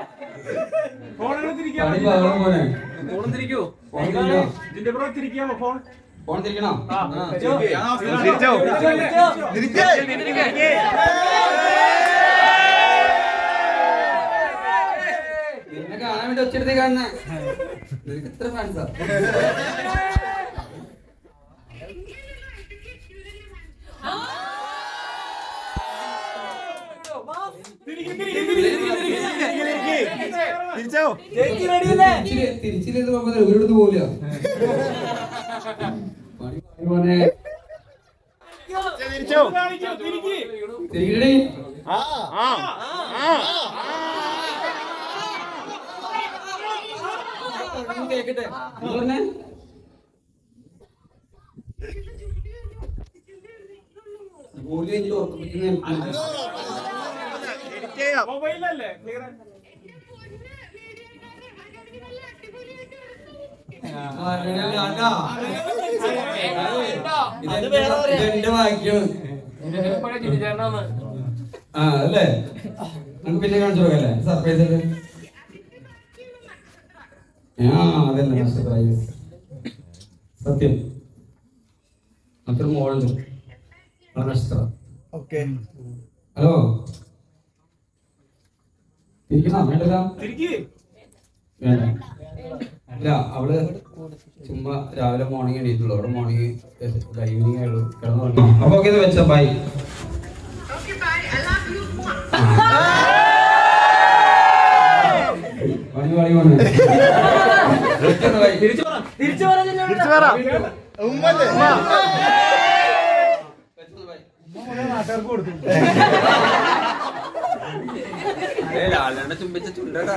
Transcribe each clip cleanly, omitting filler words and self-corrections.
Phone തിരിക്കണോ? നിന്നെ കാണാൻ വേണ്ടി ഒച്ചെടുത്തേ കാണുന്ന നിനക്ക് ഇത്ര ഫാൻസാ? തിരിച്ചില്ലേത് ഒരിടത്ത് പോവില്ല. കേക്കട്ടെ ഇതെന്റെ വായിക്കാണ്. അല്ലേ നമുക്ക് പിന്നെ കാണിച്ചു നോക്കല്ലേ സർപ്രൈസ് അല്ലേ? അതന്നെ സർപ്രൈസ്. സത്യം അത്ര മോളുണ്ട് നക്ഷത്രം. ഹലോ തിരിക്കണോ? വേണ്ടല്ല വേണ്ട. ഇല്ല അവള് ചുമ്മാ രാവിലെ മോർണിംഗ് എണീറ്റുള്ളൂ. അവിടെ മോർണിംഗ് ഈവനിങ് ആയുള്ളൂ കിടന്നു. അപ്പൊ ഓക്കെ വെച്ച ബൈ. ലാളിനെ ചുംബിച്ച ചുണ്ടടാ.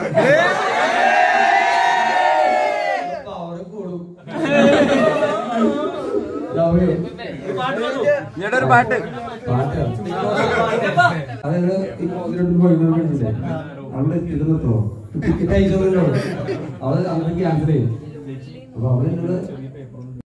ഒരു പാട്ട് അതായത് ഇപ്പൊ 1-2 പോയിട്ടില്ലേ അവിടെ ഇരുന്നോ ടിക്കറ്റ് അയച്ചോ അവള് അങ്ങനെ ക്യാൻസൽ ചെയ്യും. അപ്പൊ അവളെന്നോട്